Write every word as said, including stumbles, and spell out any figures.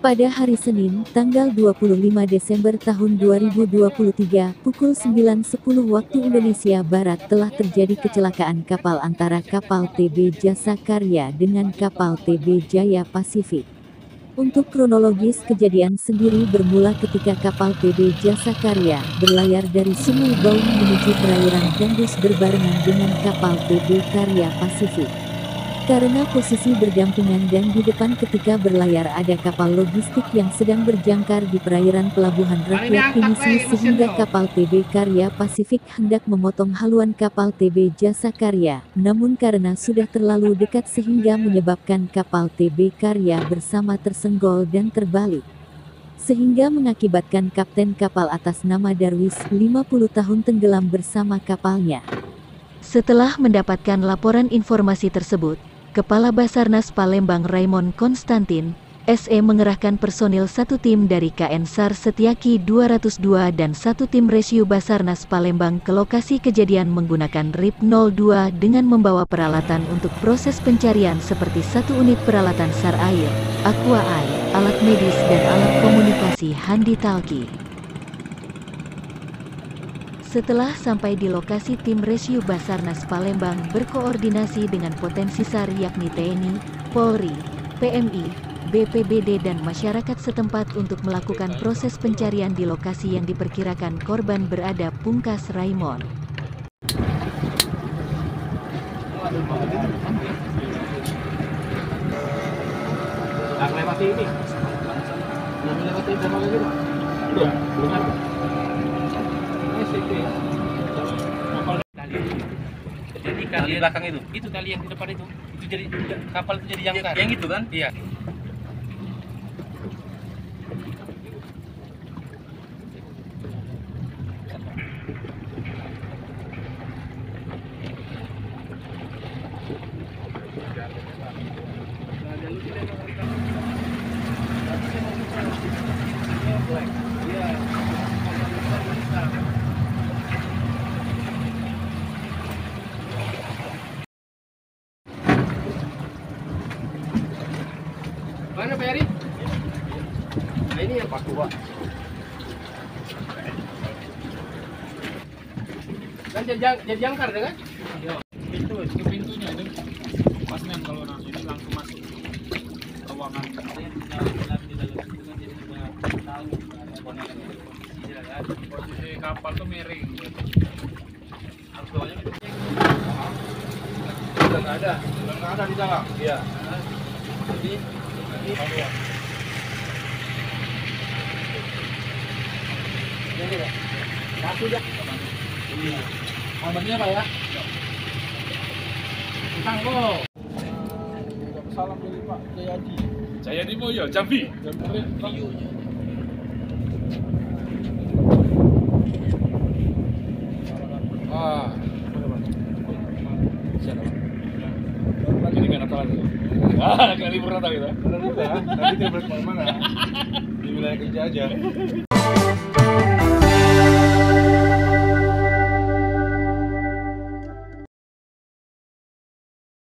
Pada hari Senin, tanggal dua puluh lima Desember tahun dua ribu dua puluh tiga, pukul sembilan sepuluh waktu Indonesia Barat telah terjadi kecelakaan kapal antara kapal T B Jasa Karya dengan kapal T B Jaya Pasifik. Untuk kronologis kejadian sendiri bermula ketika kapal T B Jasa Karya berlayar dari Sungai Baung menuju perairan Gambus berbarengan dengan kapal T B Karya Pasifik. Karena posisi berdampingan dan di depan ketika berlayar ada kapal logistik yang sedang berjangkar di perairan pelabuhan rakyat Pinisi sehingga kapal T B Karya Pasifik hendak memotong haluan kapal T B Jasa Karya, namun karena sudah terlalu dekat sehingga menyebabkan kapal T B Karya bersama tersenggol dan terbalik. Sehingga mengakibatkan kapten kapal atas nama Darwis, lima puluh tahun tenggelam bersama kapalnya. Setelah mendapatkan laporan informasi tersebut, Kepala Basarnas Palembang Raymond Konstantin, S E mengerahkan personil satu tim dari K N SAR Setiaki dua nol dua dan satu tim rescue Basarnas Palembang ke lokasi kejadian menggunakan R I P nol dua dengan membawa peralatan untuk proses pencarian seperti satu unit peralatan SAR air, aqua air, alat medis dan alat komunikasi handi talkie. Setelah sampai di lokasi, tim rescue Basarnas Palembang berkoordinasi dengan potensi SAR yakni T N I, Polri, P M I, B P B D dan masyarakat setempat untuk melakukan proses pencarian di lokasi yang diperkirakan korban berada, pungkas Raymond. Lewati ini. Lewati berapa lagi, Pak? Belum, belum ada. Jadi kali di belakang itu, itu kali yang di depan itu, itu jadi kapal itu jadi jangkar. Yang itu kan? Iya. Mana Pak Yari? Nah, ini yang paku, Pak. Dan jadi, jadi jangkar, kan? Iya. Pintu, itu pintunya itu. Pas men kalau nah ini langsung masuk ruangan. Posisi kapal tuh miring. Harus bawahnya gitu. Sudah nggak ada, sudah nggak ada di dalam. Iya. Jadi ini dua. Ini Pak. Satu dah. Iya. Nomornya Pak ya? Tanggo. Salam dari Pak Jayadi. Jayadi Moyo, Jambi. Jambi. Ah. Siapa? Jadi kan apa lagi? Ah, kali libur Natal gitu. Benar juga. Nanti dia balik kemana-mana. Di wilayah kerja aja.